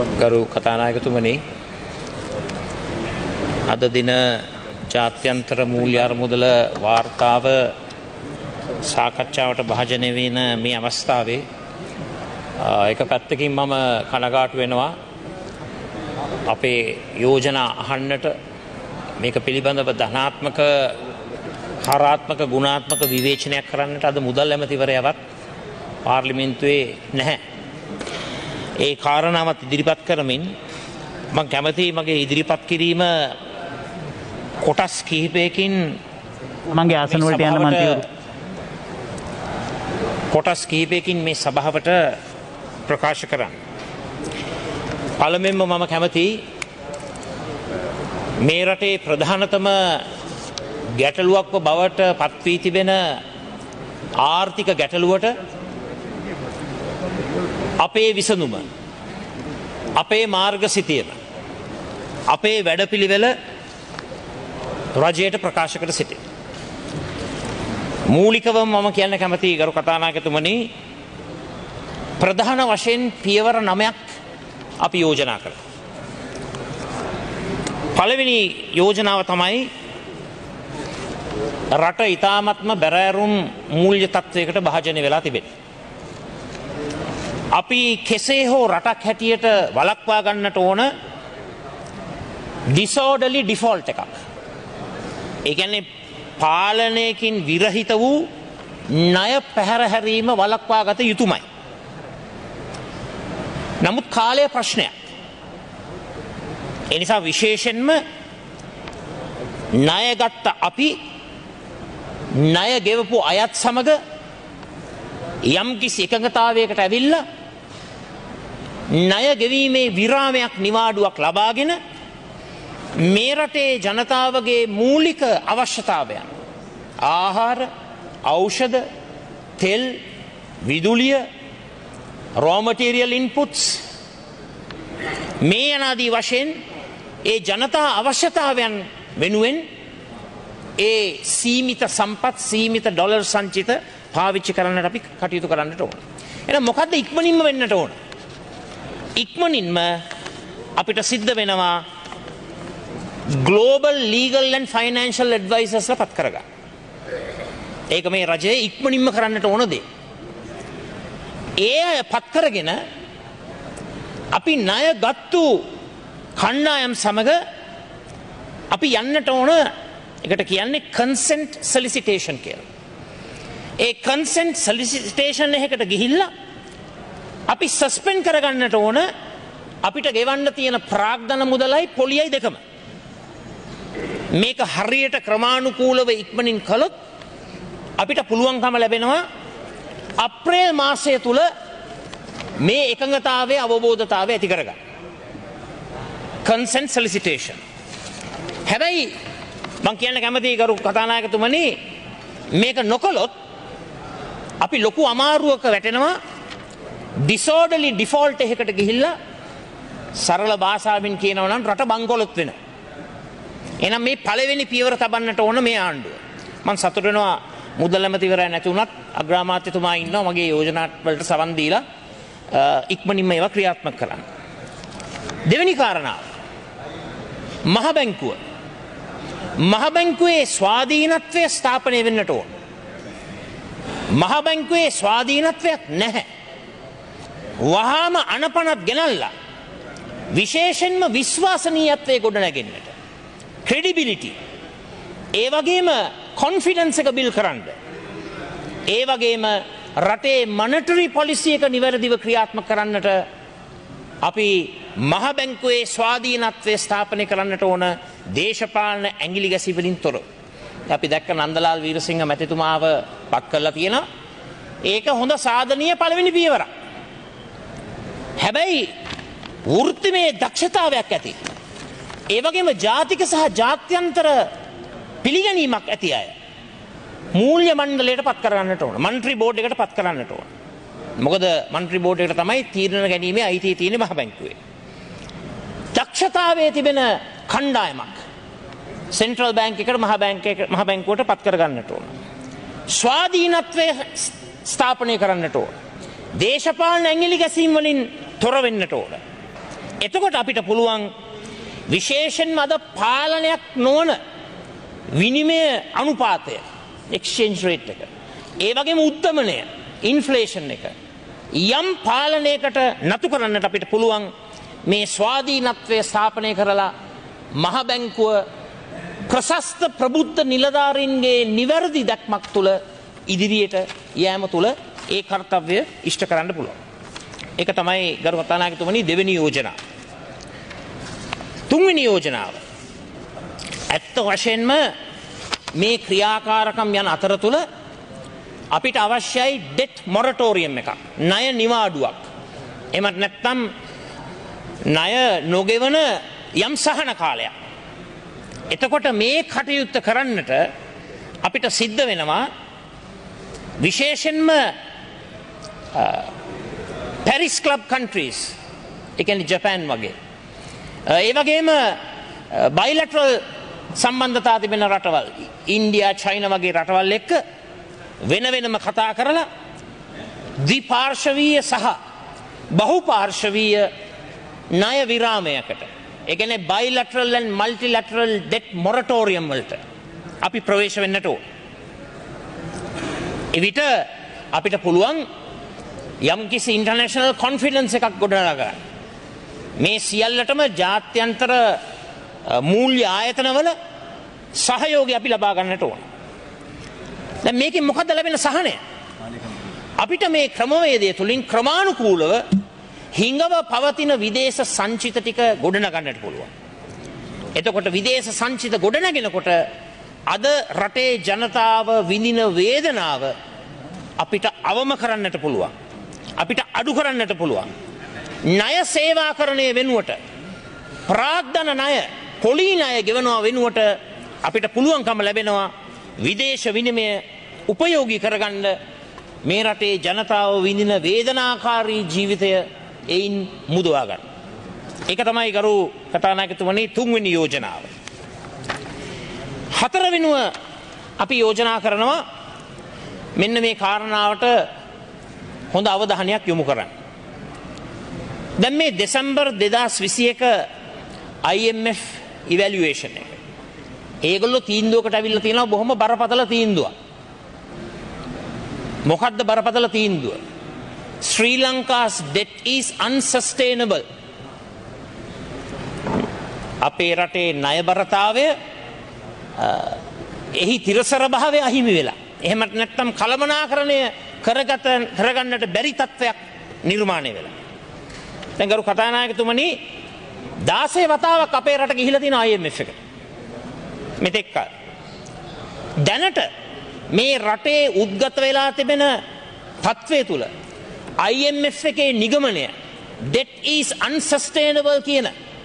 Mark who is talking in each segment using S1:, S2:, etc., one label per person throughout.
S1: ගරු කතානායකතුමනි, අද දින ජාත්‍යන්තර මූල්‍ය අරමුදල වාර්තාව සාකච්ඡාවට භාජනය වෙන මේ අවස්ථාවේ එක පැත්තකින් මම කනගාටු වෙනවා අපේ යෝජනා අහන්නට මේක පිළිබඳව ධනාත්මක හරාත්මක ගුණාත්මක විවේචනයක් කරන්නට අද මුදල් ඇමතිවරයාවත් පාර්ලිමේන්තුවේ නැහැ. ඒ කාරණාවත් ඉදිරිපත් කරමින් මම කැමතියි මගේ ඉදිරිපත් කිරීම කොටස් කිහිපයකින්
S2: මගේ ආසන වලට යන්න මන්ත්‍රීවරු
S1: කොටස් කිහිපයකින් මේ සභාවට ප්‍රකාශ කරන්න. පළමුවෙන්ම මම කැමතියි මේ රටේ ප්‍රධානතම ගැටලුවක්ව බවට පත් වී තිබෙන ආර්ථික ගැටලුවට අපේ විසඳුම, අපේ මාර්ගසිතියම, අපේ වැඩපිළිවෙල රජයට ප්‍රකාශ කර සිටින. මූලිකවම මම කියන්න කැමතියි ගරු කතානායකතුමනි, ප්‍රධාන වශයෙන් පියවර 9ක් අපි යෝජනා කළා. පළවෙනි යෝජනාව තමයි රට ඉතාමත්ම බැරෑරුම් මූල්‍ය තත්ත්වයකට භාජනය වෙලා තිබෙනවා. අපි කෙසේ හෝ රටක් හැටියට වළක්වා ගන්නට ඕන disorderly default එකක්. ඒ කියන්නේ පාලනයකින් විරහිත වූ ණය පැහැර හැරීම වළක්වා ගත යුතුමයි. නමුත් කාලය ප්‍රශ්නයක්. ඒ නිසා විශේෂයෙන්ම ණය ගත්ත අපි ණය ගෙවපු අයත් සමග යම්කිසි එකඟතාවයකට ඇවිල්ලා ණය ගෙවීමේ විරාමයක් නිවාඩුවක් ලබාගෙන මේ රටේ ජනතාවගේ මූලික අවශ්‍යතාවයන් ආහාර, ඖෂධ, තෙල්, විදුලිය, raw material inputs මේ අනාදී වශයෙන් ඒ ජනතා අවශ්‍යතාවයන් වෙනුවෙන් ඒ සීමිත සම්පත්, සීමිත ඩොලර් සංචිත පාවිච්චි කරන්නට අපි කටයුතු කරන්නට ඕන. එහෙනම් මොකද්ද ඉක්මනින්ම වෙන්නට ඕන? ඉක්මනින්ම අපිට සිද්ධ වෙනවා global legal and financial advisors ලා පත් කරගන්න. ඒක මේ රජයේ ඉක්මනින්ම කරන්නට ඕන දේ. ඒ අය පත් කරගෙන අපි ණය ගත්තු කණ්ඩායම් සමග අපි යන්නට ඕන එකට කියන්නේ consent solicitation කියලා. ඒ consent solicitation එකකට ගිහිල්ලා අපි සස්පෙන්ඩ් කරගන්නට ඕන අපිට ගෙවන්න තියෙන ප්‍රාග්ධන මුදලයි පොලියයි දෙකම. මේක හරියට ක්‍රමානුකූලව ඉක්මනින් කළොත් අපිට පුළුවන්කම ලැබෙනවා අප්‍රේල් මාසය තුල මේ එකඟතාවයේ අවබෝධතාවය ඇති කරගන්න. consent solicitation. හැබැයි මම කියන්න කැමතියි ගරු කතානායකතුමනි, මේක නොකළොත් අපි ලොකු අමාරුවක වැටෙනවා. disorderly default එකකට ගිහිල්ලා සරල භාෂාවෙන් කියනවා නම් රට බංකොලොත් වෙනවා. එහෙනම් මේ පළවෙනි පියවර තබන්නට ඕන මේ ආණ්ඩුව. මම සතුටු වෙනවා මුදල් ඇමතිවරයා නැති වුණත් අග්‍රාමාත්‍යතුමා ඉන්නවා මගේ යෝජනා වලට සවන් දීලා ඉක්මනින්ම ඒවා ක්‍රියාත්මක කරන්න. දෙවෙනි කාරණාව, මහ බැංකුව. මහ බැංකුවේ ස්වාධීනත්වය ස්ථාපනය වෙන්නට ඕන. මහ බැංකුවේ ස්වාධීනත්වයක් නැහැ. වහාම අනපනත් ගෙනල්ලා විශේෂයෙන්ම විශ්වාසනීයත්වයේ ගොඩනැගෙන්නට, credibility, ඒ වගේම confidence එක බිල් කරන්න, ඒ වගේම රටේ monetary policy එක නිවැරදිව ක්‍රියාත්මක කරන්නට අපි මහ බැංකුවේ ස්වාධීනත්වය ස්ථාපනය කරන්නට ඕන, දේශපාලන ඇඟිලි ගැසි වලින් තොරව. අපි දැක්ක නන්දලාල් වීරසිංහ මැතිතුමාව පත් කරලා තියෙනවා. ඒක හොඳ සාධනීය පළවෙනි පියවරක්. හැබැයි වෘත්තිමය දක්ෂතාවයක් ඇති, ඒ වගේම ජාතික සහ ජාත්‍යන්තර පිළිගැනීමක් ඇති අය මූල්‍ය මණ්ඩලයට පත් කරන්නට ඕන, මන්ත්‍රී බෝඩ් එකට පත් කරන්නට ඕන. මොකද මන්ත්‍රී බෝඩ් එකට තමයි තීරණ ගැනීමේ අයිතිය තියෙන්නේ මහ බැංකුවේ. දක්ෂතාවයේ තිබෙන කණ්ඩායමක් සෙන්ට්‍රල් බැංක් එකට මහ බැංකුවට පත් කරගන්නට ඕන. ස්වාධීනත්වය ස්ථාපනය කරන්නට ඕන. දේශපාලන ඇඟිලි ගැසීම් වලින් තොර වෙන්නට ඕන. එතකොට අපිට පුළුවන් විශේෂයෙන්ම අද පාලනයක් නොවන විනිමය අනුපාතය එක්ස්චේන්ජ් රේට් එක ඒ වගේම උද්දමනය ඉන්ෆ්ලේෂන් එක යම් පාලනයකට නතු කරන්නට අපිට පුළුවන් මේ ස්වාධීනත්වය ස්ථාපනය කරලා මහ බැංකුව ප්‍රශස්ත ප්‍රබුද්ධ නිලධාරීන්ගේ නිවැරදි දැක්මක් තුළ ඉදිරියට යෑම තුළ ඒ කර්තව්‍ය ඉෂ්ට කරන්න පුළුවන්. ඒක තමයි ගරු කතානායකතුමනි දෙවෙනි යෝජනාව. තුන්වෙනි යෝජනාව ඇත්ත වශයෙන්ම මේ ක්‍රියාකාරකම් යන අතරතුර අපිට අවශ්‍යයි ඩෙට් මොරටෝරියම් එකක්, ණය නිවාඩුවක්. එමත් නැත්නම් ණය නොගෙවන යම් සහන කාලයක්. එතකොට මේ කටයුත්ත කරන්නට අපිට සිද්ධ වෙනවා විශේෂයෙන්ම පැරිස් ක්ලබ් කන්ට්‍රීස්, ඒ කියන්නේ ජපාන් වගේ, ඒ වගේම බයිලැටරල් සම්බන්ධතා තිබෙන රටවල්, ඉන්දියා, චයිනා වගේ රටවල් එක්ක වෙන වෙනම කතා කරලා ද්විපාර්ශවීය සහ බහුපාර්ශවීය ණය විරාමයකට, ඒ කියන්නේ බයිලැටරල් and මල්ටිලැටරල් ඩෙට් මොරටෝරියම් වලට අපි ප්‍රවේශ වෙන්නට ඕන. එවිට අපිට පුළුවන් යම්කිසි ඉන්ටර්නැෂනල් කොන්ෆිඩන්ස් එකක් ගොඩනගා ගන්න. මේ සියල්ලටම ජාත්‍යන්තර මූල්‍ය ආයතනවල සහයෝගය අපි ලබා ගන්නට ඕන. දැන් මේකෙන් මොකද්ද ලැබෙන සහනය? අපිට මේ ක්‍රමවේදය තුලින් ක්‍රමානුකූලව හිඟව පවතින විදේශ සංචිත ටික ගොඩනගන්නට පුළුවන්. එතකොට විදේශ සංචිත ගොඩනගෙනකොට අද රටේ ජනතාව විඳින වේදනාව අපිට අවම කරන්නට පුළුවන්. අපිට අඩු කරන්නට පුළුවන්. ණය සේවාකරණය වෙනුවට ප්‍රාග්ධන ණය, පොලි ණය ගෙවනවා වෙනුවට අපිට පුළුවන්කම ලැබෙනවා විදේශ විනිමය උපයෝගී කරගන්න මේ රටේ ජනතාව විඳින වේදනාකාරී ජීවිතය එයින් මුදවා ගන්න. ඒක තමයි ගරු කතානායකතුමනි තුන්වෙනි යෝජනාව. හතරවෙනුව අපි යෝජනා කරනවා මෙන්න මේ කාරණාවට හොඳ අවධානයක් යොමු කරන්න. දැන් මේ දෙසැම්බර් 2021 IMF ඉවැලුවේෂන් එක. ඒගොල්ලෝ තීන්දුවකට අවිල්ලා තියෙනවා බොහොම බරපතල තීන්දුවක්. මොකද්ද බරපතල තීන්දුව? Sri Lanka's debt is unsustainable. අපේ රටේ ණයබරතාවය එහි තිරසර භාවය අහිමි වෙලා. එහෙමත් නැත්නම් කළමනාකරණය කරගන්නට බැරි තත්ත්වයක් නිර්මාණය වෙලා. දැන් ගරු කතානායකතුමනි 16 වතාවක් අපේ රට ගිහිලා තියෙන IMF එකට. මෙතෙක් කල. දැනට මේ රටේ උද්ගත වෙලා තිබෙන තත්ත්වය තුල IMF එකේ නිගමනය debt is unsustainable කියන.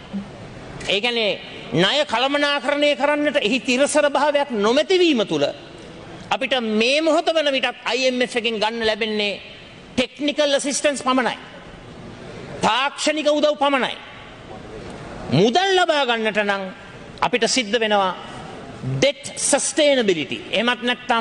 S1: ඒ කියන්නේ ණය කළමනාකරණය කරන්නට එහි තිරසර භාවයක් නොමැතිවීම තුල අපිට මේ මොහොත වන විටත් IMF එකෙන් ගන්න ලැබෙන්නේ ටෙක්නිකල් ඇසිස්ටන්ස් පමණයි. තාක්ෂණික උදව් පමණයි. මුදල් ලබා ගන්නට නම් අපිට සිද්ධ වෙනවා debt sustainability. එහෙමත් නැත්නම්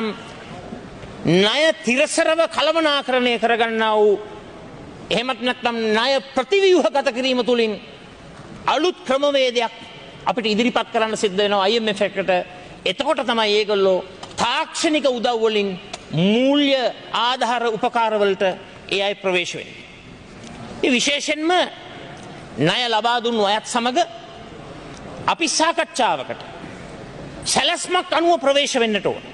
S1: ණය තිරසරව කළමනාකරණය කරගන්නා වූ, එහෙමත් නැත්නම් ණය ප්‍රතිව්‍යුහගත කිරීම තුළින් අලුත් ක්‍රමවේදයක් අපිට ඉදිරිපත් කරන්න සිද්ධ වෙනවා IMF එකට. එතකොට තමයි ඒගොල්ලෝ තාක්ෂණික උදව් වලින් මූල්‍ය ආධාර උපකාර වලට ඒ අය ප්‍රවේශ වෙන්නේ. මේ විශේෂයෙන්ම ණය ලබා දුන්නු අයත් සමග අපි සාකච්ඡාවකට සැලැස්මක් අනුව ප්‍රවේශ වෙන්නට ඕන.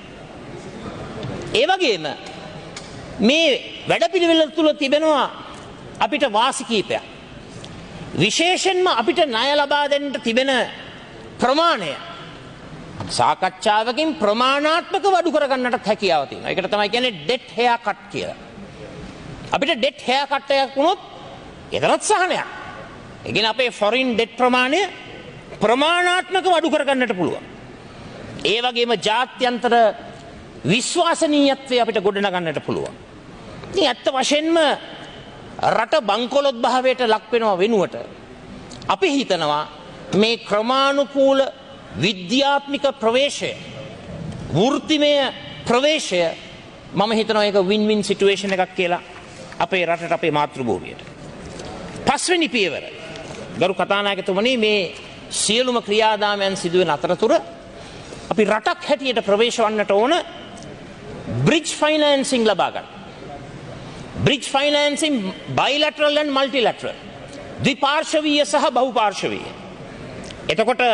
S1: ඒ වගේම මේ වැඩපිළිවෙල තුල තිබෙනවා අපිට වාසි කීපයක්. විශේෂයෙන්ම අපිට ණය ලබා දෙන්න තිබෙන ප්‍රමාණය සාකච්ඡාවකින් ප්‍රමාණාත්මකව අඩු කරගන්නටත් හැකියාව තියෙනවා. ඒකට තමයි කියන්නේ ඩෙට් හෙයා කට් කියලා. අපිට ඩෙට් හෙයා කට් එකක් වුණොත් එතරම් සහනයක්. ඒ කියන්නේ අපේ ෆොරින් ඩෙට් ප්‍රමාණය ප්‍රමාණාත්මකව අඩු කරගන්නට පුළුවන්. ඒ වගේම ජාත්‍යන්තර විශ්වාසනීයත්වය අපිට ගොඩනගන්නට පුළුවන්. ඉතින් ඇත්ත වශයෙන්ම රට බංකොලොත් භාවයට ලක් වෙනව වෙනුවට අපි හිතනවා මේ ක්‍රමානුකූල විද්‍යාත්මික ප්‍රවේශය, වෘත්තිමය ප්‍රවේශය, මම හිතනවා ඒක වින් වින් සිටුේෂන් එකක් කියලා අපේ රටට, අපේ මාතෘභූමියට. පස්වෙනි පියවර ගරු කතානායකතුමනි මේ සියලුම ක්‍රියාදාමයන් සිදුවෙන අතරතුර අපි රටක් හැටියට ප්‍රවේශ වන්නට ඕන බ්‍රිජ් ෆයිනෑන්සිං ලබා ගන්න. බ්‍රිජ් ෆයිනෑන්සිං බයිලැටරල් ඇන්ඩ් මල්ටිලැටරල් ද්විපාර්ශවීය සහ බහුපාර්ශවීය. එතකොට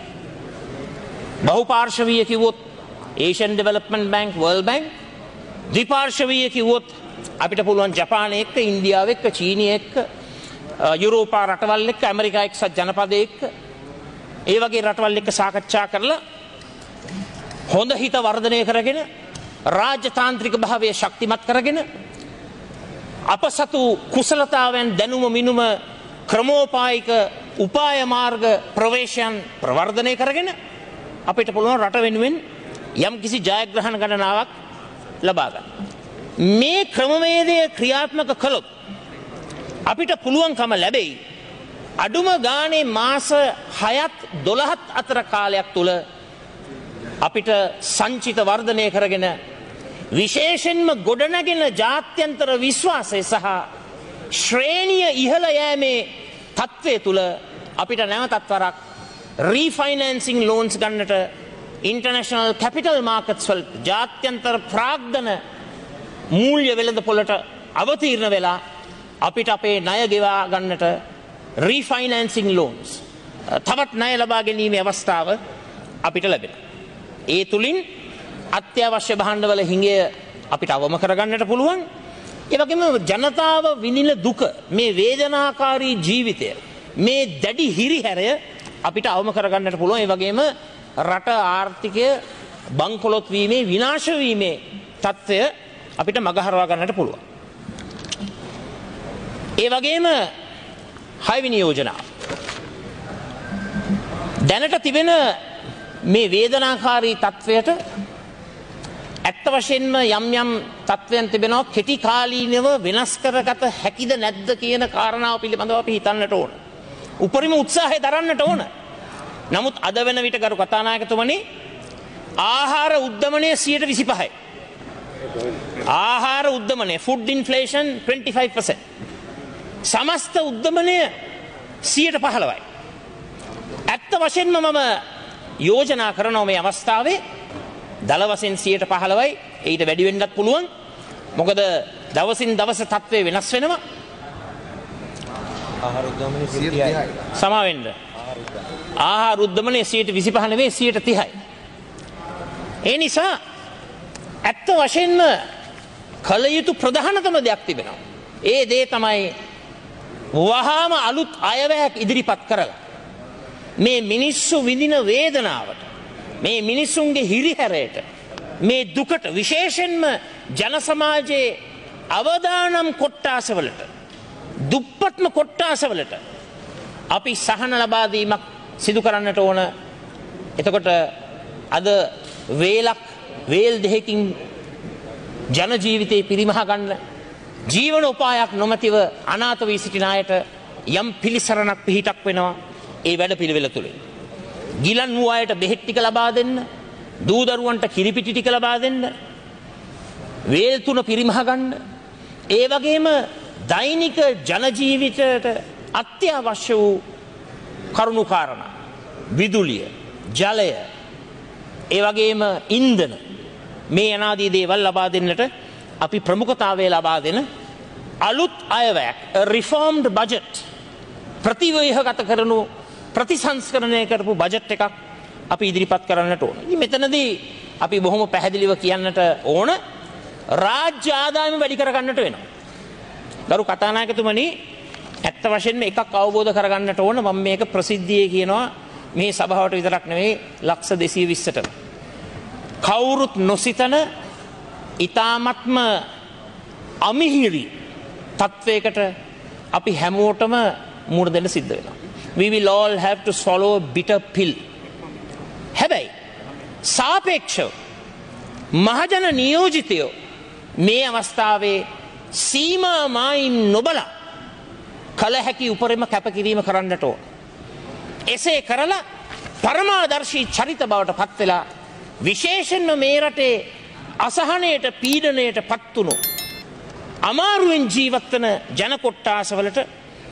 S1: බහුපාර්ශවීය කිව්වොත් Asian development bank, world bank. ද්විපාර්ශවීය කිව්වොත් අපිට පුළුවන් ජපානය එක්ක, ඉන්දියාව එක්ක, චීනය එක්ක, යුරෝපා රටවල් එක්ක, ඇමරිකා එක්සත් ජනපදය එක්ක, ඒ වගේ රටවල් එක්ක සාකච්ඡා කරලා හොඳ හිත වර්ධනය කරගෙන රාජ්‍යතාන්ත්‍රික භාවය ශක්තිමත් කරගෙන අප සතු කුසලතාවයන් දැනුම මිනුම ක්‍රමෝපායික උපාය මාර්ග ප්‍රවේශයන් ප්‍රවර්ධනය කරගෙන අපිට පුළුවන් රට වෙනුවෙන් යම් කිසි ජයග්‍රහණ ගණනාවක් ලබා ගන්න. මේ ක්‍රමවේදය ක්‍රියාත්මක කළොත් අපිට පුළුවන්කම ලැබෙයි අඩුම ගානේ මාස 6ත් 12ත් අතර කාලයක් තුල අපිට සංචිත වර්ධනය කරගෙන විශේෂයෙන්ම ගොඩනැගෙන ජාත්‍යන්තර විශ්වාසය සහ ශ්‍රේණිය ඉහළ යෑමේ තත්ත්වය තුල අපිට නැවතත් වරක් රීෆයිනෑන්සිං ලෝන්ස් ගන්නට ඉන්ටර්නැෂනල් කැපිටල් මාකට්ස් වල ජාත්‍යන්තර ප්‍රාග්ධන මූල්‍ය වෙළඳ පොළට අවතීර්ණ වෙලා අපිට අපේ ණය ගෙවා ගන්නට රීෆයිනෑන්සිං ලෝන්ස් තවත් ණය ලබා ගැනීමේ අවස්ථාව අපිට ලැබෙනවා. ඒ තුලින් අත්‍යවශ්‍ය භාණ්ඩවල හිඟය අපිට අවම කරගන්නට පුළුවන්. ඒ වගේම ජනතාව විඳින දුක, මේ වේදනාකාරී ජීවිතය, මේ දැඩි හිරිහැරය අපිට අවම කරගන්නට පුළුවන්. ඒ වගේම රට ආර්ථිකය බංකොලොත් වීමේ, විනාශ වීමේ තත්ත්වය අපිට මගහරවා ගන්නට පුළුවන්. ඒ වගේම හයවෙනි යෝජනාව දැනට තිබෙන මේ වේදනාකාරී තත්ත්වයට ඇත්ත වශයෙන්ම යම් යම් තත්ත්වයන් තිබෙනවා කෙටි කාලීනව වෙනස් කරගත හැකිද නැද්ද කියන කාරණාව පිළිබඳව අපි හිතන්නට ඕන. උපරිම උත්සාහය දරන්නට ඕන. නමුත් අද වෙන විට ගරු කතානායකතුමනි ආහාර උද්දමනය 25%. ආහාර උද්දමනය food inflation 25%. සමස්ත උද්දමනය 15%යි. ඇත්ත වශයෙන්ම මම යෝජනා කරනවා මේ අවස්ථාවේ දල වශයෙන් 15%යි, ඊට වැඩි වෙන්නත් පුළුවන්. මොකද දවසින් දවස තත්ත්වය වෙනස් වෙනවා. ආහාර උද්දමනය 30%යි. සමා වෙන්න. ආහාර උද්දමනය 25% නෙවෙයි 30%යි. ඒ නිසා ඇත්ත වශයෙන්ම කල යුතු ප්‍රධානතම දෙයක් තිබෙනවා. ඒ දේ තමයි වහාම අලුත් අයවැයක් ඉදිරිපත් කරලා මේ මිනිස්සු විඳින වේදනාවට, මේ මිනිස්සුන්ගේ හිරිහැරයට, මේ දුකට, විශේෂයෙන්ම ජන සමාජයේ අවදානම් කොට්ටාසවලට, දුප්පත්ම කොට්ටාසවලට අපි සහන ලබා දීමක් සිදු කරන්නට ඕන. එතකොට අද වේල් දෙකකින් ජන ජීවිතේ පිරිමහ ගන්න ජීවන උපායක් නොමැතිව අනාථ වී සිටින අයට යම් පිළිසරණක් පිහිටක් වෙනවා. ඒ වැඩ පිළිවෙල තුලින් ගිලන් වූ අයට බෙහෙත් ටික ලබා දෙන්න, දූ දරුවන්ට කිරිපිටි ටික ලබා දෙන්න, වේල් තුන පිරිමහ ගන්න, ඒ වගේම දෛනික ජන ජීවිතයට අත්‍යවශ්‍ය වූ කරුණු කාරණා, විදුලිය, ජලය, ඒ වගේම ඉන්ධන, මේ අනාදී දේවල් ලබා දෙන්නට අපි ප්‍රමුඛතාවය ලබා දෙන අලුත් අයවැයක්, රිෆෝම්ඩ් බජට්, ප්‍රතිව්‍යුහගත කරනු ප්‍රතිසංස්කරණය කරපු බජට් එකක් අපි ඉදිරිපත් කරන්නට ඕන. ඉතින් මෙතනදී අපි බොහොම පැහැදිලිව කියන්නට ඕන රාජ්‍ය ආදායම වැඩි කරගන්නට වෙනවා. ගරු කතානායකතුමනි, ඇත්ත වශයෙන්ම එකක් අවබෝධ කරගන්නට ඕන. මම මේක ප්‍රසිද්ධියේ කියනවා මේ සභාවට විතරක් නෙවෙයි ලක්ෂ 220ට. කවුරුත් නොසිතන ඊ타ත්ම අමිහිරි තත්වයකට අපි හැමෝටම මුහුණ දෙන්න සිද්ධ වෙනවා. We will all have to swallow a bitter pill. හැබැයි සාපේක්ෂව මහජන නියෝජිතයෝ මේ අවස්ථාවේ සීමා මායිම් නොබලා කල හැකි උපරිම කැපකිරීම කරන්නට ඕන. එසේ කරලා පරමාදර්ශී චරිත බවට පත් වෙලා විශේෂයෙන්ම මේ රටේ අසහනයට, පීඩනයට පත් වුණු අමාරුවෙන් ජීවත් වන ජන කොට්ටාසවලට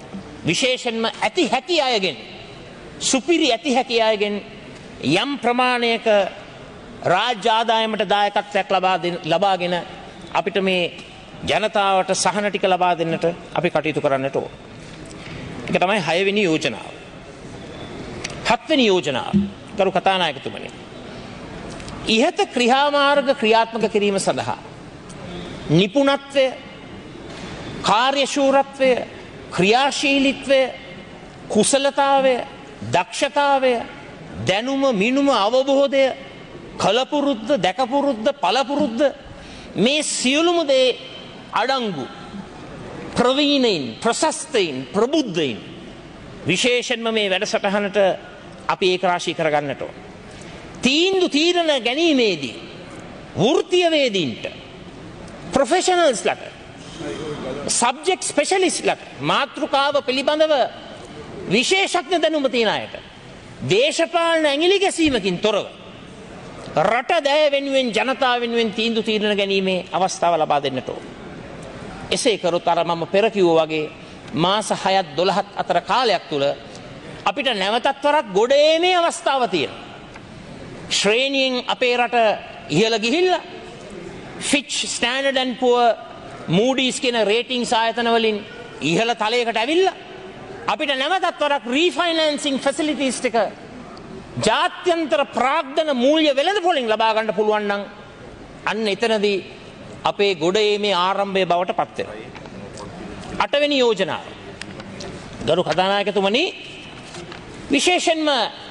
S1: විශේෂයෙන්ම ඇති හැකි අයගෙන් සුපිරි ඇති හැකි අයගෙන් යම් ප්‍රමාණයක රාජ්‍ය ආදායමට දායකත්වයක් ලබාගෙන අපිට මේ ජනතාවට සහන ටික ලබා දෙන්නට අපි කටයුතු කරන්නට ඕන. ඒක තමයි 6 වෙනි යෝජනාව. 7 වෙනි යෝජනාව කරු කතානායකතුමනි. ඉහත ක්‍රියාමාර්ග ක්‍රියාත්මක කිරීම සඳහා නිපුණත්වය, කාර්යශූරත්වය, ක්‍රියාශීලීත්වය, කුසලතාවය, දක්ෂතාවය, දැනුම, මිනුම, අවබෝධය, කලපුරුද්ද, දැකපුරුද්ද, පළපුරුද්ද මේ සියලුම දේ අඩංගු ප්‍රවීණයින්, ප්‍රශස්තයින්, ප්‍රබුද්ධයින් විශේෂයෙන්ම මේ වැඩසටහනට අපි ඒක රාශී කරගන්නට ඕන. තීරණ ගැනීමේදී වෘත්තීය වේදීන්ට, ප්‍රොෆෙෂනල්ස්ලට, සබ්ජෙක්ට් ස්පෙෂලිස්ට්ලට, මාතෘකාව පිළිබඳව විශේෂඥ දැනුම තියෙන අයට දේශපාලන ඇඟිලි ගැසීමකින් තොරව රට දැය වෙනුවෙන්, ජනතාව වෙනුවෙන් තීරණ ගැනීමේ අවස්ථාව ලබා දෙන්නට ඕන. එසේ කරොත් අර මම පෙර කිව්වා වගේ මාස 6ක් 12ක් අතර කාලයක් තුල අපිට නැවතත් වරක් ගොඩ ඒමේ අවස්ථාව තියෙනවා. ශ්‍රේණියෙන් අපේ රට ඉහළ ගිහිල්ලා Fitch, Standard and Poor, Moody's කියන රේටින්ග්ස් ආයතන වලින් ඉහළ තලයකට ඇවිල්ලා අපිට නැවතත් වරක් රීෆයිනෑන්සිං ෆැසිලිටිස් ටික ජාත්‍යන්තර ප්‍රාග්ධන මූල්‍ය වෙළඳපොලින් ලබා ගන්න පුළුවන් නම් අන්න එතනදී අපේ ගොඩ ඒමේ ආරම්භය බවට පත් වෙනවා. 8 වෙනි යෝජනාව. ගරු කතානායකතුමනි, විශේෂයෙන්ම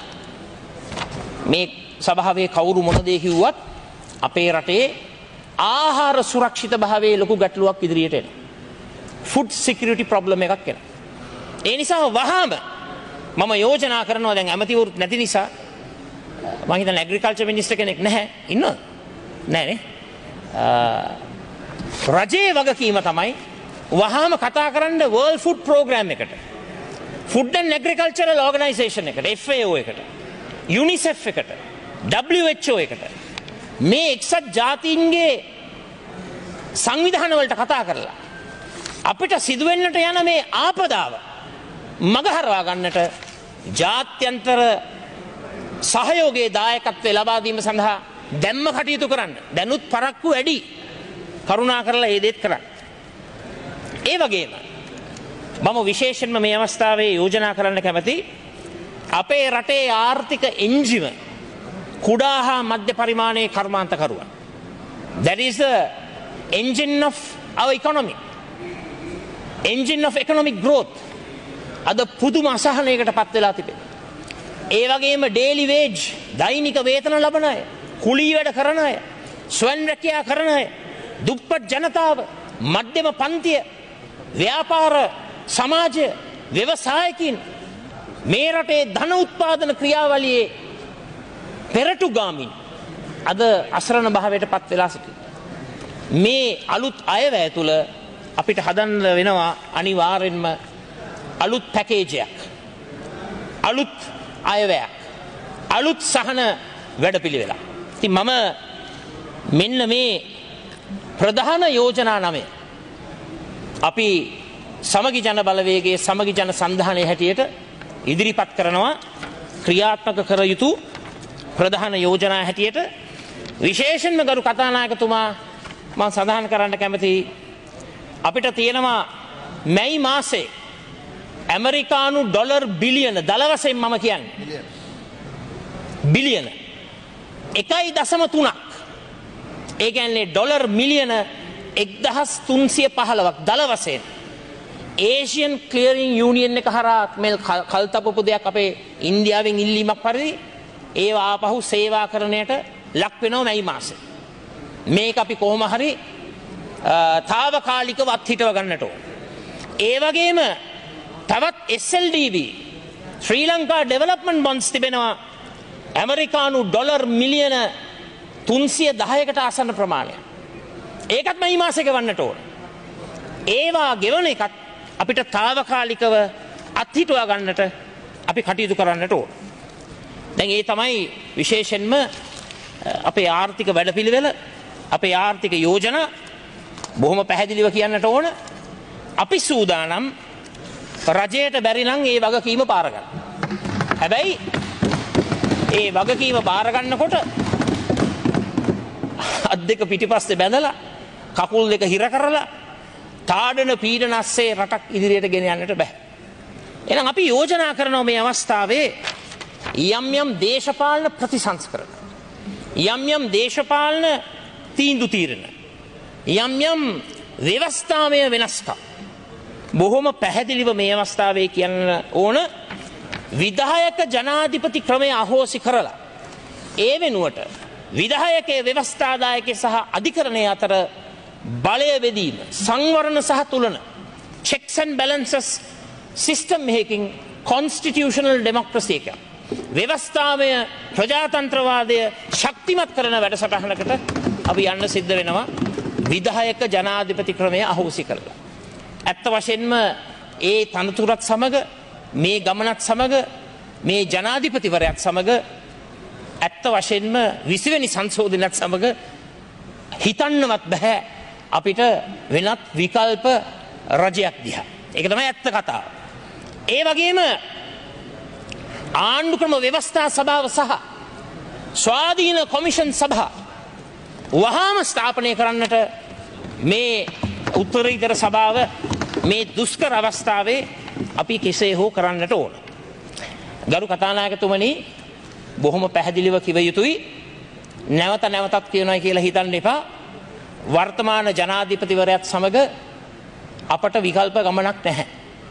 S1: මේ සභාවේ කවුරු මොන දේ කිව්වත් අපේ රටේ ආහාර සුරක්ෂිත භාවයේ ලොකු ගැටලුවක් ඉදිරියට එනවා. ෆුඩ් සිකියුරිටි ප්‍රොබ්ලම් එකක් එනවා. ඒ නිසා වහාම මම යෝජනා කරනවා, දැන් ඇමතිවරු නැති නිසා මම හිතන්නේ ඇග්‍රිකල්චර් මිනිස්ටර් කෙනෙක් නැහැ. ඉන්නවද? නැහැ නේ. රජයේ වගකීම තමයි වහාම කතා කරන්න World Food Program එකට, Food and Agricultural Organization එකට, FAO එකට, UNICEF එකට, WHO එකට, මේ එක්සත් ජාතීන්ගේ සංවිධාන වලට කතා කරලා අපිට සිදුවෙන්නට යන මේ ආපදාව මගහරවා ගන්නට ජාත්‍යන්තර සහයෝගයේ දායකත්වය ලබා දීම සඳහා දැම්ම කටයුතු කරන්න. දැනුත් පරක්කු වැඩි. කරුණා කරලා ඒ දේත් කරන්න. ඒ වගේම මම විශේෂයෙන්ම මේ අවස්ථාවේ යෝජනා කරන්න කැමති අපේ රටේ ආර්ථික එන්ජිම කුඩා හා මධ්‍ය පරිමාණයේ කර්මාන්තකරුවන්. That is the engine of our economy. Engine of economic growth. අද පුදුම අසහනයකට පත් වෙලා තිබෙනවා. ඒ වගේම daily wage, දෛනික වේතන ලබන අය, කුලී වැඩ කරන අය, ස්වයං රැකියා කරන අය, දුප්පත් ජනතාව, මධ්‍යම පන්තිය, ව්‍යාපාර සමාජය, ව්‍යවසායකින් මේ රටේ ධන උත්පාදන ක්‍රියාවලියේ පෙරටුගාමින් අද අසරණ භාවයට පත් වෙලා සිටිනවා. මේ අලුත් අයවැය තුල අපිට හදන්න වෙනවා අනිවාර්යෙන්ම අලුත් පැකේජයක්, අලුත් අයවැයක්, අලුත් සහන වැඩපිළිවෙලක්. ඉතින් මම මෙන්න මේ ප්‍රධාන යෝජනා 9 අපි සමගි ජන බලවේගයේ සමගි ජන සන්ධානයේ හැටියට ඉදිරිපත් කරනවා ක්‍රියාත්මක කර යුතු ප්‍රධාන යෝජනා හැටියට. විශේෂයෙන්ම ගරු කතානායකතුමා මම සඳහන් කරන්න කැමතියි, අපිට තියෙනවා මැයි මාසේ ඇමරිකානු ඩොලර් බිලියන, දල වශයෙන් මම කියන්නේ බිලියන 1.3ක්, ඒ කියන්නේ ඩොලර් මිලියන 1315ක් දල වශයෙන් ඒෂියන් ක්ලියරින් යූනියන් එක හරහා මේ කල්තපපු දෙයක් අපේ ඉන්දියාවෙන් ඉල්ලීමක් පරිදි ඒවා ආපහු සේවාකරණයට ලක් වෙනවා මැයි මාසේ. මේක අපි කොහොම හරි తాවකාලිකව අත්හිටව ගන්නට ඕන. ඒ වගේම තවත් SLDB, Sri Lanka development bonds තිබෙනවා ඇමරිකානු ඩොලර් මිලියන 310කට ආසන්න ප්‍රමාණයක්. ඒකත් මැයි මාසේ ගෙවන්නට ඕන. ඒවා ගෙවන එකත් අපිට తాවකාලිකව අත්හිටවා ගන්නට අපි කටයුතු කරන්නට ඕන. දැන් ඒ තමයි විශේෂයෙන්ම අපේ ආර්ථික වැඩපිළිවෙල, අපේ ආර්ථික යෝජනා බොහොම පැහැදිලිව කියන්නට ඕන. අපි සූදානම් රජයට බැරි නම් ඒ වගකීම බාර ගන්න. හැබැයි ඒ වගකීම බාර ගන්නකොට අත් දෙක පිටිපස්සේ බැඳලා කකුල් දෙක හිර කරලා තාඩන පීඩන අස්සේ රටක් ඉදිරියට ගෙන යන්නට බෑ. එහෙනම් අපි යෝජනා කරනවා මේ අවස්ථාවේ යම් යම් දේශපාලන ප්‍රතිසංස්කරණ, යම් යම් දේශපාලන තීන්දුව తీරන, යම් යම් ව්‍යවස්ථාමය වෙනස්කම් බොහොම පැහැදිලිව මේ අවස්ථාවේ කියන්න ඕන විධායක ජනාධිපති ක්‍රමය අහෝසි කරලා ඒ වෙනුවට විධායකයේ ව්‍යවස්ථාදායකයේ සහ අධිකරණය අතර බලය බෙදීම, සංවරණ සහ තුලන, checks and balances system එකකින් constitutional democracy එක ව්‍යවස්ථාමය ප්‍රජාතන්ත්‍රවාදය ශක්තිමත් කරන වැඩසටහනකට අපි යන්න සිද්ධ වෙනවා විධායක ජනාධිපති ක්‍රමය අහෝසි කරලා. ඇත්ත වශයෙන්ම ඒ තනතුරත් සමග මේ ගමනත් සමග මේ ජනාධිපතිවරයාත් සමග ඇත්ත වශයෙන්ම 20 වෙනි සංශෝධනයත් සමග හිතන්නවත් බෑ අපිට වෙනත් විකල්ප රජයක් දිහා. ඒක තමයි ඇත්ත කතාව. ඒ වගේම ආණ්ඩු ක්‍රම ව්‍යවස්ථා සභාව සහ ස්වාධීන කොමිෂන් සභා වහාම ස්ථාපනය කරන්නට මේ උත්තරීතර සභාව මේ දුෂ්කර අවස්ථාවේ අපි කෙසේ හෝ කරන්නට ඕන. ගරු කතානායකතුමනි, බොහොම පැහැදිලිව කිව යුතුයි. නැවත නැවතත් කියනවා කියලා හිතන්න එපා. වර්තමාන ජනාධිපතිවරයාත් සමග අපට විකල්ප ගමනක් නැහැ.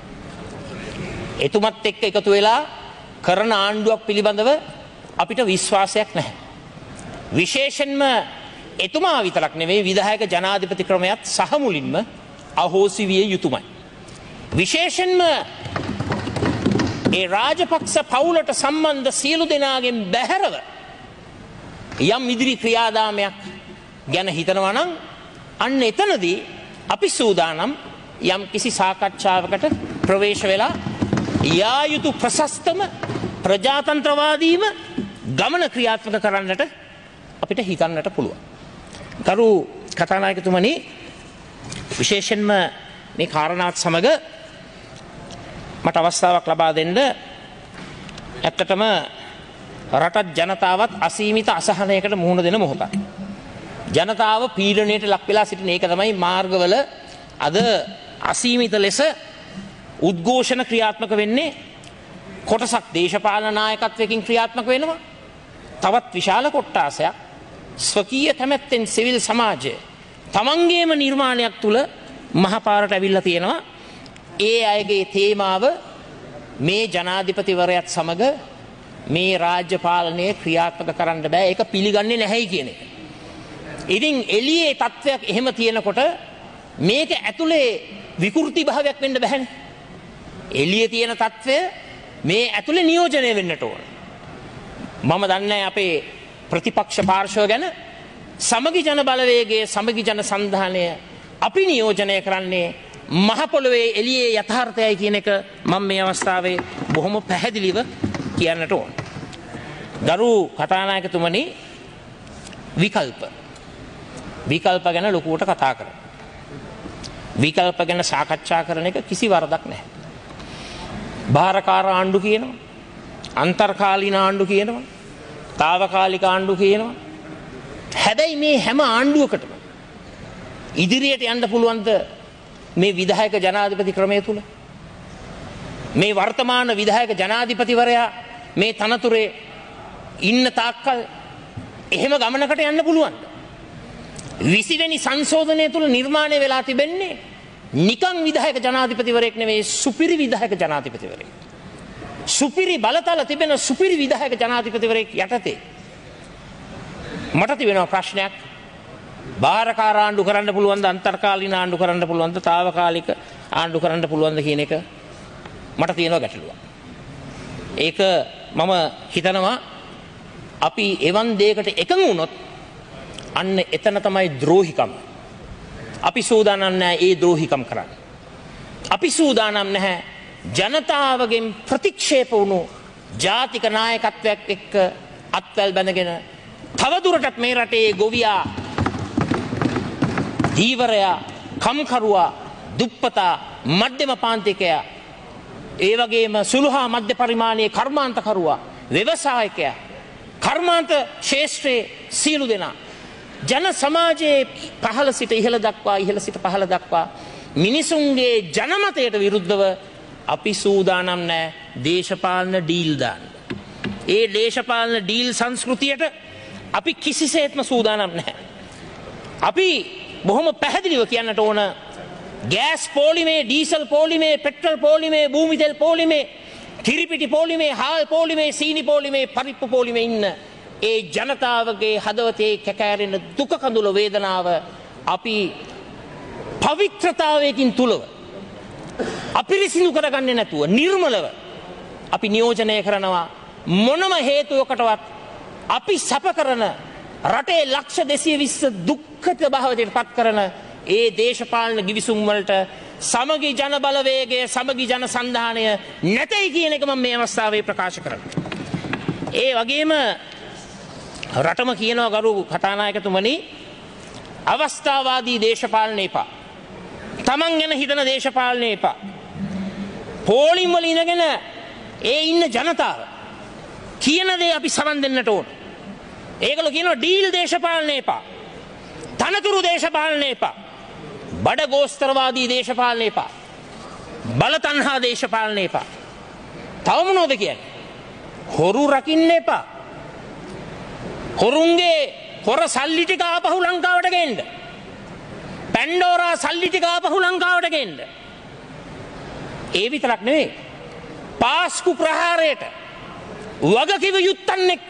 S1: එතුමත් එක්ක එකතු වෙලා කරන ආණ්ඩුවක් පිළිබඳව අපිට විශ්වාසයක් නැහැ. විශේෂයෙන්ම එතුමා විතරක් නෙවෙයි විධායක ජනාධිපති ක්‍රමයත් සහ මුලින්ම අහෝසි විය යුතුමයි. විශේෂයෙන්ම ඒ රාජපක්ෂ පවුලට සම්බන්ධ සියලු දෙනාගෙන් බැහැරව යම් ඉදිරි ක්‍රියාදාමයක් ගැන හිතනවා නම් අන්න එතනදී අපි සූදානම් යම් කිසි සාකච්ඡාවකට ප්‍රවේශ වෙලා යා යුතු ප්‍රශස්තම ප්‍රජාතන්ත්‍රවාදීම ගමන ක්‍රියාත්මක කරන්නට අපිට හිතන්නට පුළුවන්. ගරු කතානායකතුමනි, විශේෂයෙන්ම මේ කාරණාවත් සමග මට අවස්ථාවක් ලබා දෙන්න. ඇත්තටම රටත් ජනතාවත් අසීමිත අසහනයකට මුහුණ දෙන මොහොතක්. ජනතාව පීඩනයට ලක් වෙලා සිටින එක තමයි මාර්ගවල අද අසීමිත ලෙස උද්ඝෝෂණ ක්‍රියාත්මක වෙන්නේ. කොටසක් දේශපාලන නායකත්වයකින් ක්‍රියාත්මක වෙනවා. තවත් විශාල කොට්ටාසයක් ස්වකීය කැමැත්තෙන් සිවිල් සමාජය තමන්ගේම නිර්මාණයක් තුල මහපාරට ඇවිල්ලා තියෙනවා. ඒ අයගේ තේමාව මේ ජනාධිපතිවරයාත් සමග මේ රාජ්‍ය පාලනය ක්‍රියාත්මක කරන්න බෑ, ඒක පිළිගන්නේ නැහැයි කියන එක. ඉතින් එළියේ තත්වයක් එහෙම තියෙනකොට මේක ඇතුලේ විකෘති භාවයක් වෙන්න බෑනේ. එළියේ තියෙන තත්වය මේ ඇතුලේ නියෝජනය වෙන්නට ඕන. මම දන්නේ අපේ ප්‍රතිපක්ෂ පාර්ශව ගැන. සමගි ජන බලවේගයේ සමගි ජන සන්ධානය අපි නියෝජනය කරන්නේ මහ පොළොවේ එළියේ යථාර්ථයයි කියන එක මම මේ අවස්ථාවේ බොහොම පැහැදිලිව කියන්නට ඕන. ගරු කතානායකතුමනි, විකල්ප ගැන ලොකුවට කතා කරනවා. විකල්ප ගැන සාකච්ඡා කරන එක කිසි වරදක් නැහැ. භාරකාර ආණ්ඩු කියනවා, අන්තර්කාලීන ආණ්ඩු කියනවා, తాවකාලික ආණ්ඩු කියනවා. හැබැයි මේ හැම ආණ්ඩුවකටම ඉදිරියට යන්න පුළුවන්ද මේ විධායක ජනාධිපති ක්‍රමය තුල? මේ වර්තමාන විධායක ජනාධිපතිවරයා මේ තනතුරේ ඉන්න තාක්කල් එහෙම ගමනකට යන්න පුළුවන්ද? 20 වෙනි සංශෝධනය තුල නිර්මාණය වෙලා තිබෙන්නේ නිකං විධායක ජනාධිපතිවරයෙක් නෙවෙයි, සුපිරි විධායක ජනාධිපතිවරයෙක්. සුපිරි බලතල තිබෙන සුපිරි විධායක ජනාධිපතිවරයෙක් යටතේ මට තිබෙනවා ප්‍රශ්නයක්. භාරකාර ආණ්ඩු කරන්න පුළුවන්ද, අන්තර්කාලීන ආණ්ඩු කරන්න පුළුවන්ද, తాවකාලික ආණ්ඩු කරන්න පුළුවන්ද කියන එක මට තියෙනවා ගැටලුවක්. ඒක මම හිතනවා අපි එවන් දෙයකට එකඟ වුණොත් අන්න එතන තමයි ද්‍රෝහිකම. අපි සූදානම් නැහැ ඒ ද්‍රෝහිකම් කරන්න. අපි සූදානම් නැහැ ජනතාවගෙන් ප්‍රතික්ෂේප වුණු ජාතික නායකත්වයක් එක්ක අත්වැල් බැඳගෙන තවදුරටත් මේ රටේ ගොවියා, ධීවරයා, කම්කරුවා, දුප්පතා, මධ්‍යම පාන්තිකයා ඒ වගේම සුළු හා මධ්‍ය පරිමාණයේ කර්මාන්තකරුවා, ව්‍යවසායකයා, කර්මාන්ත ශේෂ්ත්‍රයේ සියලු දෙනා ජන සමාජයේ පහළ සිට ඉහළ දක්වා, ඉහළ සිට පහළ දක්වා මිනිසුන්ගේ ජනමතයට විරුද්ධව අපි සූදානම් නැහැ දේශපාලන ඩීල් දාන්න. ඒ දේශපාලන ඩීල් සංස්කෘතියට අපි කිසිසේත්ම සූදානම් නැහැ. අපි බොහොම පැහැදිලිව කියන්නට ඕන ගෑස් පෝලිමේ, ඩීසල් පෝලිමේ, පෙට්‍රල් පෝලිමේ, භූමි තෙල් පෝලිමේ, කිරිපිටි පෝලිමේ, හාල් පෝලිමේ, සීනි පෝලිමේ, පරිප්පු පෝලිමේ ඉන්න ඒ ජනතාවගේ හදවතේ කැකෑරෙන දුක කඳුල වේදනාව අපි පවිත්‍රතාවයකින් තුලව අපිරිසිදු කරගන්නේ නැතුව නිර්මලව අපි නියෝජනය කරනවා මොනම හේතුවකටවත් අපි සැප කරන රටේ ලක්ෂ 220 දුක්ඛිත භාවයට පත් කරන ඒ දේශපාලන ගිවිසුම් වලට සමගි ජන බලවේගය, සමගි ජන සන්ධානය නැtei කියන එක මම මේ අවස්ථාවේ ප්‍රකාශ කරනවා. ඒ වගේම රටම කියනවා ගරු කතානායකතුමනි, අවස්ථාවාදී දේශපාලන එපා. තමන් ගැන හිතන දේශපාලන එපා. පෝලිම් වල ඉඳගෙන ඒ ඉන්න ජනතාව කියන දේ අපි සමන් දෙන්නට ඕන. ඒගොල්ලෝ කියනවා ඩීල් දේශපාලන එපා. තනතුරු දේශපාලන එපා. බඩ ගෝස්තරවාදී දේශපාලන එපා. බලතණ්හා දේශපාලන එපා. තව මොනවද කියන්නේ? හොරු රකින්න එපා. හොරුන්ගේ හොර සල්ලි ටික ආපහු ලංකාවට ගේන්න. පැන්ඩෝරා සල්ලි ටික ආපහු ලංකාවට ගේන්න. ඒ විතරක් නෙවෙයි. පාස්කු ප්‍රහාරයට වගකිව යුත්තන් එක්ක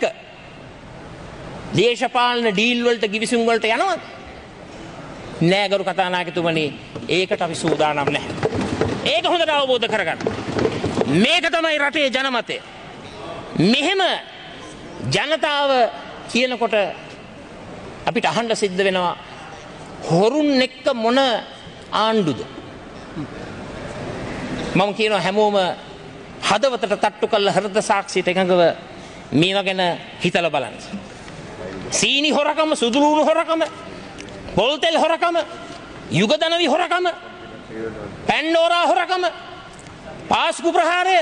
S1: දේශපාලන ඩීල් වලට, ගිවිසුම් වලට යනවද? නෑ ගරු කතානායකතුමනි, ඒකට අපි සූදානම් නැහැ. ඒක හොඳට අවබෝධ කරගන්න. මේක තමයි රටේ ජනමතය. මෙහෙම ජනතාව කියනකොට අපිට අහන්න සිද්ධ වෙනවා හොරුන් එක්ක මොන ආණ්ඩුද? මම කියනවා හැමෝම හදවතට තට්ටු කරලා හෘද සාක්ෂියට එකඟව මේවා ගැන හිතලා බලන්න. සීනි හොරකම, සුදුලූණු හොරකම, පොල්තෙල් හොරකම, යුගදනවි හොරකම, පැන්ඩෝරා හොරකම, පාස්කු ප්‍රහාරය,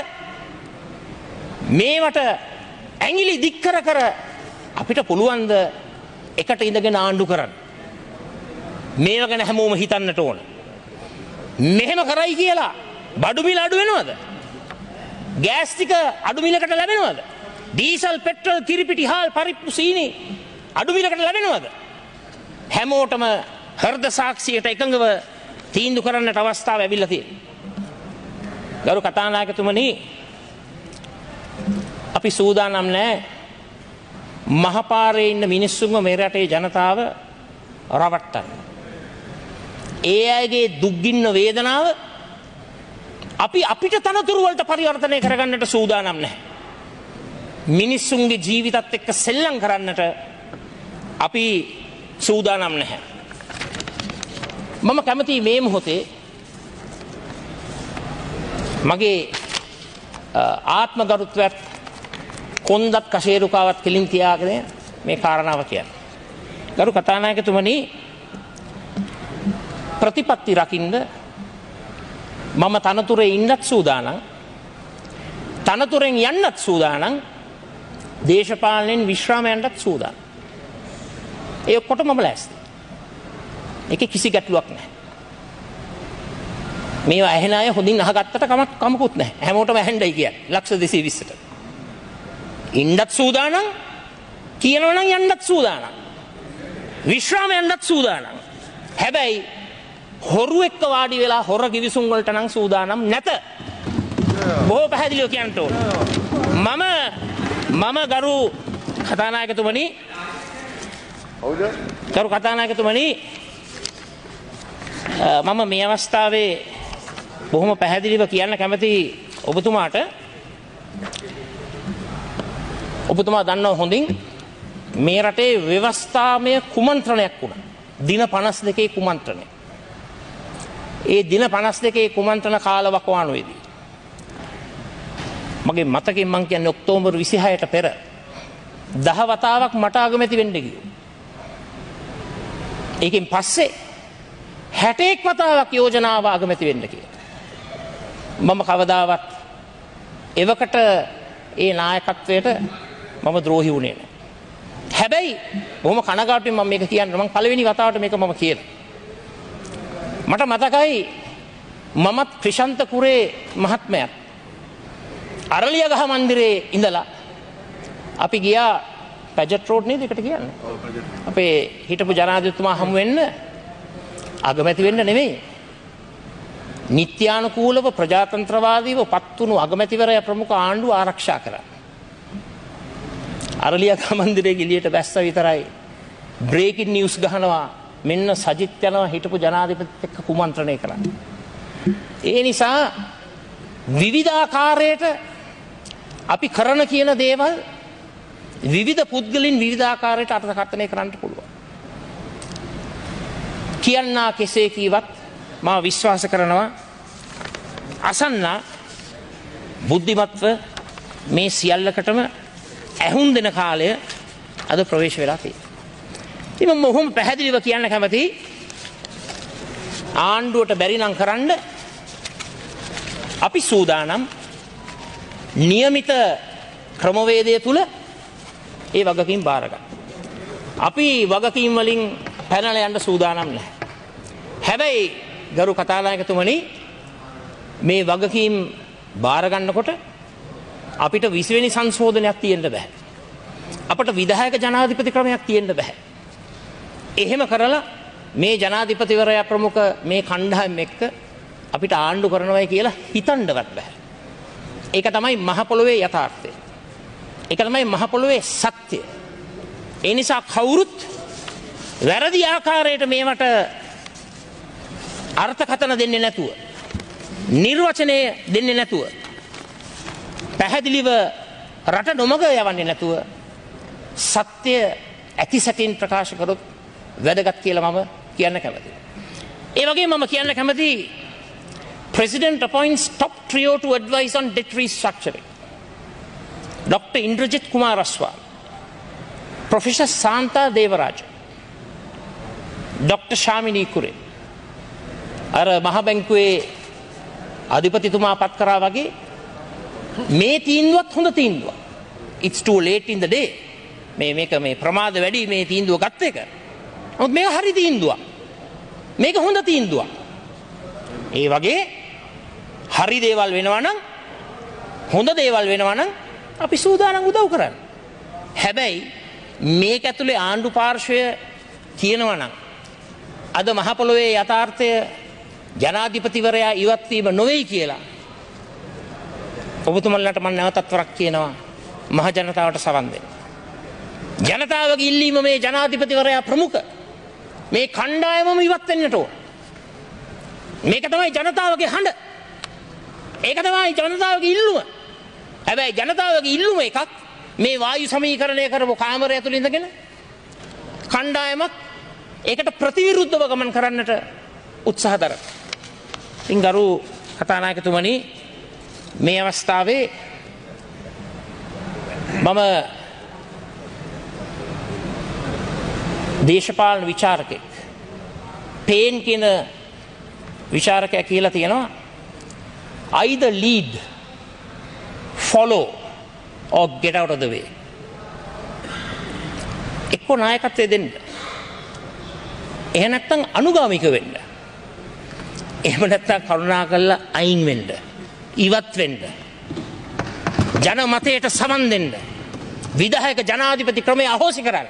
S1: මේවට ඇඟිලි දික් කර කර අපිට පුළුවන් ද එකට ඉඳගෙන ආණ්ඩු කරන්න? මේවා ගැන හැමෝම හිතන්නට ඕන. මෙහෙම කරයි කියලා බඩු මිල අඩු වෙනවද? ගෑස් ටික අඩු මිලකට ලැබෙනවද? ඩීසල්, පෙට්‍රල්, කිරිපිටි, හාල්, පරිප්පු, සීනි අඩු මිලකට ලැබෙනවද? හැමෝටම හෘද සාක්ෂියට එකඟව තීන්දුව කරන්නට අවස්ථාව ලැබිලා තියෙනවා. ගරු කතානායකතුමනි, අපි සූදානම් නැහැ මහපාරේ ඉන්න මිනිස්සුන්ව මේ රටේ ජනතාව රවට්ටන්න. ඒ අයගේ දුක්ගින්න වේදනාව අපිට තනතුරු වලට පරිවර්තනය කරගන්නට සූදානම් නැහැ. මිනිස්සුන්ගේ ජීවිතත් එක්ක සෙල්ලම් කරන්නට අපි සූදානම් නැහැ. මම කැමතියි මේ මොහොතේ මගේ ආත්ම ගරුත්වයට කොන්දත් කශේරුකාවත් කෙලින් තියාගෙන මේ කාරණාව කියන්න. ගරු කතානායකතුමනි, ප්‍රතිපත්ති රකින්න මම තනතුරේ ඉන්නත් සූදානම්, තනතුරෙන් යන්නත් සූදානම්, දේශපාලනයෙන් විශ්‍රාම යන්නත් සූදානම්. ඒ ඔක්කොටම මම ලෑස්ති. ඒකේ කිසි ගැටලුවක් නැහැ. මේවා ඇහෙන අය හොඳින් අහගත්තට කමකුත් නැහැ. හැමෝටම ඇහෙන්නයි කියන්නේ. ලක්ෂ 220ට. ඉන්නත් සූදානම්, කියනවා නම් යන්නත් සූදානම්, විශ්‍රාම යන්නත් සූදානම්. හැබැයි හොරු එක්ක වාඩි වෙලා හොර කිවිසුම් වලට නම් සූදානම් නැත. බොහෝ පැහැදිලිව කියන්න ඕන. මම ගරු කතානායකතුමනි, මම මේ අවස්ථාවේ බොහොම පැහැදිලිව කියන්න කැමති ඔබතුමාට. ඔබතුමා දන්නවා හොඳින් මේ රටේ ව්‍යවස්ථාමය කුමන්ත්‍රණයක් වුණා. දින 52 කුමන්ත්‍රණය. ඒ දින 52 කුමන්ත්‍රණ කාලවකවානුවේදී මගේ මතකයෙන් මං කියන්නේ ඔක්තෝබර් 26ට පෙර 10 වතාවක් මට අගමැති වෙන්න ගියා. ඒකෙන් පස්සේ 61 වතාවක් යෝජනාව අගමැති වෙන්න කියලා. මම කවදාවත් එවකට ඒ නායකත්වයට මම ද්‍රෝහි වුණේ නැහැ. හැබැයි බොහොම කනගාටුවෙන් මම මේක කියන්නේ මම පළවෙනි වතාවට මේක මම කියනවා. මට මතකයි මමත් ක්‍රිෂන්ත කුරේ මහත්මයාත් අරලියගහ මන්දිරේ ඉඳලා අපි ගියා පැජට් රෝඩ් නේද එකට කියන්නේ. අපේ හිටපු ජනාධිපතිතුමා හමු වෙන්න අගමැති වෙන්න නෙමෙයි. නිත්‍යානුකූලව ප්‍රජාතන්ත්‍රවාදීව පත්වුණු අගමැතිවරයා ප්‍රමුඛ ආණ්ඩුව ආරක්ෂා කරා. අරලියගහ මන්දිරේ ගිලියට බැස්ස විතරයි බ්‍රේකින් නිවුස් ගහනවා මෙන්න සජිත් යනවා හිටපු ජනාධිපතිත් එක්ක කුමන්ත්‍රණය කරා. ඒ නිසා විවිධාකාරයට අපි කරන කියන දේවල් විවිධ පුද්ගලින් විවිධාකාරයට අර්ථකථනය කරන්න පුළුවන්. කියන්නා කෙසේ කීවත් මා විශ්වාස කරනවා අසන්නා බුද්ධිමත්ව මේ සියල්ලකටම ඇහුම් දෙන කාලය අද ප්‍රවේශ වෙලා තියෙනවා. ඉතින් මම මොහොම පැහැදිලිව කියන්න කැමතියි ආණ්ඩුවට බැරි නම් කරන්න අපි සූදානම් નિયમિત ක්‍රමවේදය තුල ඒ වගකීම් බාර ගන්න. අපි වගකීම් වලින් පැනලා යන්න සූදානම් නැහැ. හැබැයි ගරු කතානායකතුමනි මේ වගකීම් බාර ගන්නකොට අපිට 20 වෙනි සංශෝධනයක් තියෙන්න බෑ. අපට විධායක ජනාධිපති ක්‍රමයක් තියෙන්න බෑ. එහෙම කරලා මේ ජනාධිපතිවරයා ප්‍රමුඛ මේ කණ්ඩායම එක්ක අපිට ආණ්ඩු කරනවයි කියලා හිතන්නවත් බෑ. ඒක තමයි මහ පොළොවේ යථාර්ථය. ඒක තමයි මහ පොළොවේ සත්‍යය. ඒ නිසා කවුරුත් වැරදි ආකාරයට මේවට අර්ථකථන දෙන්නේ නැතුව නිර්වචනය දෙන්නේ නැතුව පැහැදිලිව රට නොමග යවන්නේ නැතුව සත්‍ය ඇති සැටින් ප්‍රකාශ කරොත් වැදගත් කියලා මම කියන්න කැමතියි. ඒ වගේම මම කියන්න කැමතියි President appoints top trio to advise on debt restructuring. Dr. Indrajit Kumaraswamy, Professor Santa Devaraja, Dr. Shamini Kure. අර මහ බැංකුවේ අධිපතිතුමා පත් කරා වගේ මේ තීන්දුවත් හොඳ තීන්දුවක්. It's too late in the day. මේක මේ ප්‍රමාද වැඩි මේ තීන්දුව ගත්ත එක. නමුත් මේක හරි තීන්දුවක්. මේක හොඳ තීන්දුවක්. ඒ වගේ හරි දේවල් වෙනවා නම් හොඳ දේවල් වෙනවා නම් අපි සූදානම් උදව් කරන්න. හැබැයි මේක ඇතුලේ ආණ්ඩු පාර්ශ්වය කියනවා නම් අද මහ පොළොවේ යථාර්ථය ජනාධිපතිවරයා ඉවත් වීම නොවේයි කියලා ඔබතුමන්ලට මම නැවතත් වරක් කියනවා මහ ජනතාවට සවන් දෙන්න. ජනතාවගේ ඉල්ලීම මේ ජනාධිපතිවරයා ප්‍රමුඛ මේ කණ්ඩායමම ඉවත් වෙන්නට ඕන. මේක තමයි ජනතාවගේ හඬ. ඒක තමයි ජනතාවගේ ඉල්ලුම. හැබැයි ජනතාවගේ ඉල්ලුම එකක් මේ වායු සමීකරණය කරපු කාමරය ඇතුළේ ඉඳගෙන කණ්ඩායමක් ඒකට ප්‍රතිවිරුද්ධව ගමන් කරන්නට උත්සාහ දරන. ඉතින් ගරු කතානායකතුමනි මේ අවස්ථාවේ මම දේශපාලන විචාරකෙක් පේන් කියන විචාරකයා කියලා තියෙනවා either lead, follow or get out of the way. එක්ක නායකත්වය දෙන්න. එහෙම නැත්නම් අනුගාමික වෙන්න. එහෙම නැත්නම් කරුණා කරලා අයින් වෙන්න. ඉවත් වෙන්න. ජනමතයට සමන් දෙන්න. විධායක ජනාධිපති ක්‍රමය අහෝසි කරන්න.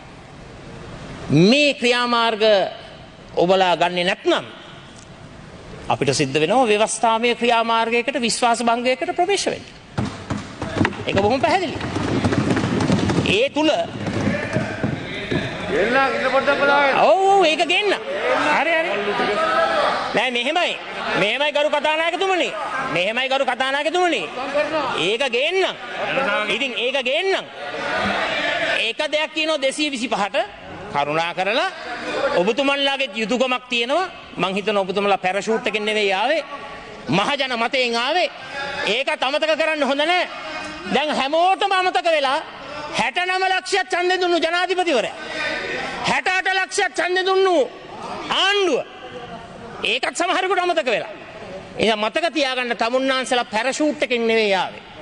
S1: මේ ක්‍රියාමාර්ග ඔබලා ගන්නේ නැත්නම් අපිට සිද්ධ වෙනවා ව්‍යවස්ථාමය ක්‍රියාමාර්ගයකට විශ්වාස භංගයකට ප්‍රවේශ වෙන්න. ඒක බොහොම පැහැදිලි. ඒ තුල ඔව් ඒක ගේන්න. හරි හරි. නෑ මෙහෙමයි ගරු කතානායකතුමනි. ඒක ගේන්න. ඉතින් ඒක ගේන්න. ඒක දෙයක් කියනවා 225ට කරුණා කරලා ඔබතුමන්ලාගේ යුතුයකමක් තියෙනවා. මං හිතනවා ඔබතුමන්ලා පැරෂූට් එකෙන් නෙවෙයි ආවේ. මහජන මතයෙන් ආවේ. ඒකත් අමතක කරන්න හොඳ නැහැ. දැන් හැමෝටම අමතක වෙලා 69 ලක්ෂයක් ඡන්දෙ දුන්නු ජනාධිපතිවරයා. 68 ලක්ෂයක් ඡන්දෙ දුන්නු ආණ්ඩුව. ඒකත් සමහරකට අමතක වෙලා. එහෙනම් මතක තියාගන්න තමුන්නාන්සලා පැරෂූට් එකෙන් නෙවෙයි ආවේ.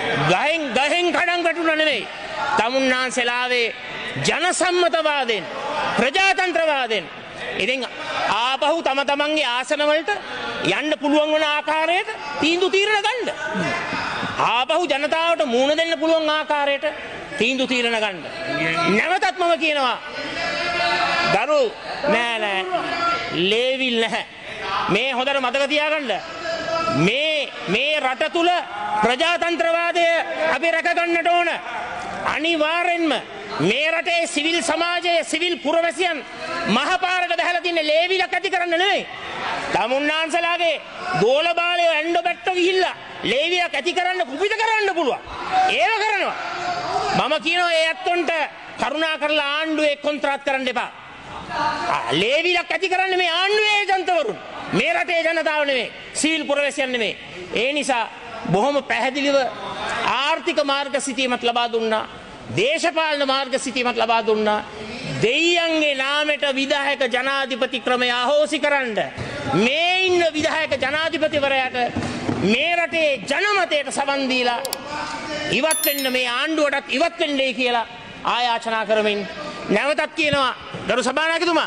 S1: ගහෙන් කඩන් වැටුණා නෙවෙයි. තමුන්නාන්සලාවේ ජනසම්මතවාදෙන් ප්‍රජාතන්ත්‍රවාදෙන් ඉතින් ආපහු තම තමන්ගේ ආසන වලට යන්න පුළුවන් වන ආකාරයට තීන්දුව తీරන ගන්න. ආපහු ජනතාවට මූණ දෙන්න පුළුවන් ආකාරයට තීන්දුව తీරන ගන්න. නැවතත් මම කියනවා දරු නෑ ලේවිල් නැහැ. මේ හොඳට මතක තියාගන්න. මේ රට තුල ප්‍රජාතන්ත්‍රවාදය අපි රැක ගන්නට ඕන. අනිවාර්යෙන්ම මේ රටේ සිවිල් සමාජයේ සිවිල් පුරවැසියන් මහපාරට බහලා තින්නේ ලේවිලක් ඇති කරන්න නෙවෙයි. තමුන්නාන්සලාගේ ගෝල බාලය ඇන්ඩ බැට්ටෝ ගිහිල්ලා ලේවිලක් ඇති කරන්න කුපිත කරන්න පුළුවන්. ඒව කරනවා. මම කියනවා ඒ ඇත්තොන්ට කරුණා කරලා ආණ්ඩුවේ කොන්ත්‍රාත් කරන්න එපා. ලේවිලක් ඇති කරන්න මේ ආණ්ඩුවේ ජනතවරුන්. මේ රටේ ජනතාව නෙවෙයි. සිවිල් පුරවැසියන් නෙවෙයි. ඒ නිසා බොහොම පැහැදිලිව ආර්ථික මාර්ග සිතීමත් ලබා දුන්නා. දේශපාලන මාර්ග සිතීමත් ලබා දුන්නා. දෙයියන්ගේ නාමයට විධායක ජනාධිපති ක්‍රමය අහෝසි කරන්න මේ ඉන්න විධායක ජනාධිපතිවරයාට මේ රටේ ජනමතයට සවන් දීලා ඉවත් වෙන්න මේ ආණ්ඩුවටත් ඉවත් වෙන්නයි කියලා ආයාචනා කරමින් නැවතත් කියනවා ගරු සභානායකතුමා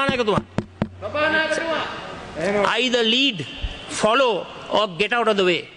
S1: either lead, follow or get out of the way.